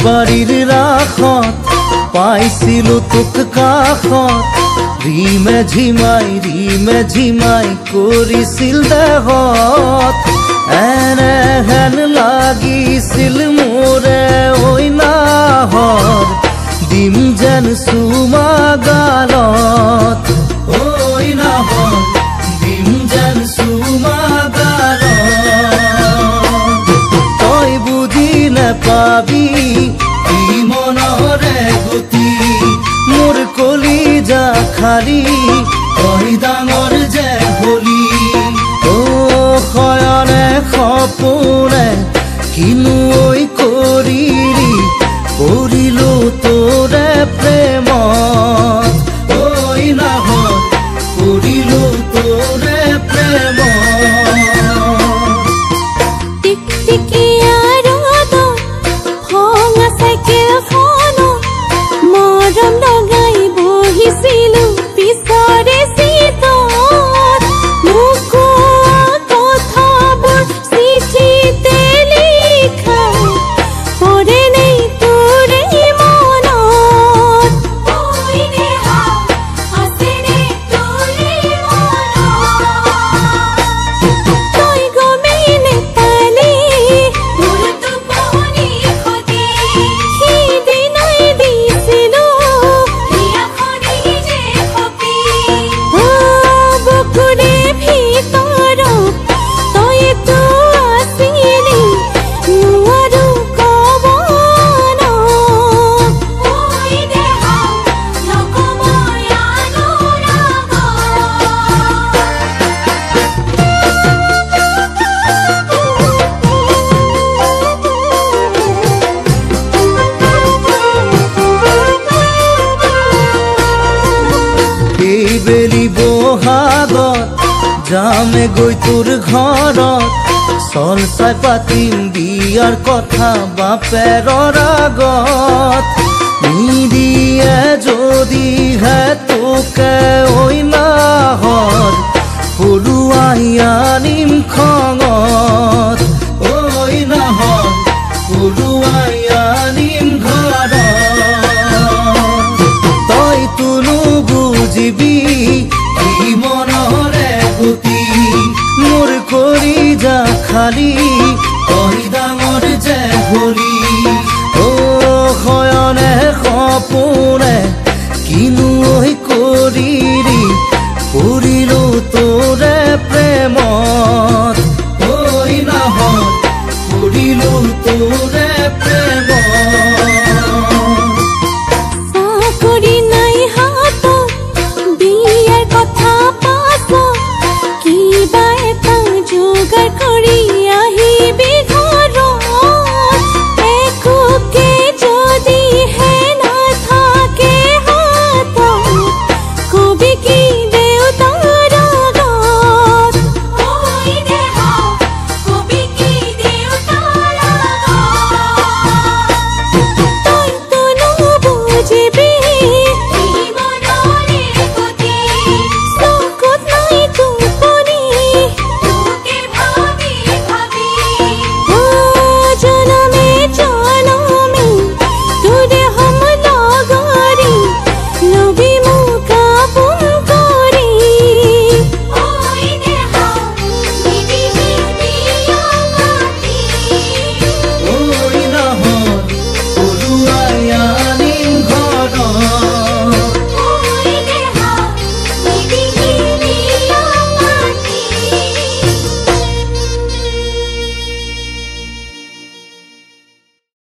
বাড়ির রাখত পাইছিলো তোক কাষত ৰিমে ঝিমাই কৰিছিল দেহত এনেহেন লাগিছিল মোৰে ঐ নাহৰ দিম যেন চুমা গালত ঐ নাহৰ দিম যেন চুমা গালত তই বুজি নেপাবি কি মনৰে গতি মোৰ কলিজা খালি তই ডাঙৰ যে হলি ও শয়নে সপোনে কিনো ঐ কৰিলি কৰিলো তোৰে প্ৰেমত ঐ নাহৰ কৰিলো তোৰে প্ৰেমত টিকটিকিয়া ৰ'দত ভঙা চাইকেলখনত মৰম লগাই বহিছিলো পিছৰে চিটত মোক কোৱা কথাবোৰ চিঠিতে লিখা পৰে নেই তোৰে মনত ঐ নেহা আছেনে তোৰে মনত তই গমেই নেপালি মোৰ টোপনি খতি সিদিনাই দিছিলো হিয়াখনি যে খপি বুকুৰে ভিতৰত তইতো আছিলি নোৱাৰো ক'ব ন ঐ দেহা নকময় অনুৰাগত এইবেলি বহাগত যামে গৈ তোৰ ঘৰত চল চাই পাতিম বিয়াৰ কথা বাপেৰৰ আগত নিদিয়ে যদিহে তোকে ঐ নাহৰ পলুৱাই আনিম খঙত ঐ নাহৰ পলুৱাই আনিম ঘৰত তই তুনো বুজিবি কি মনৰে গতি মোৰ কলিজা খালি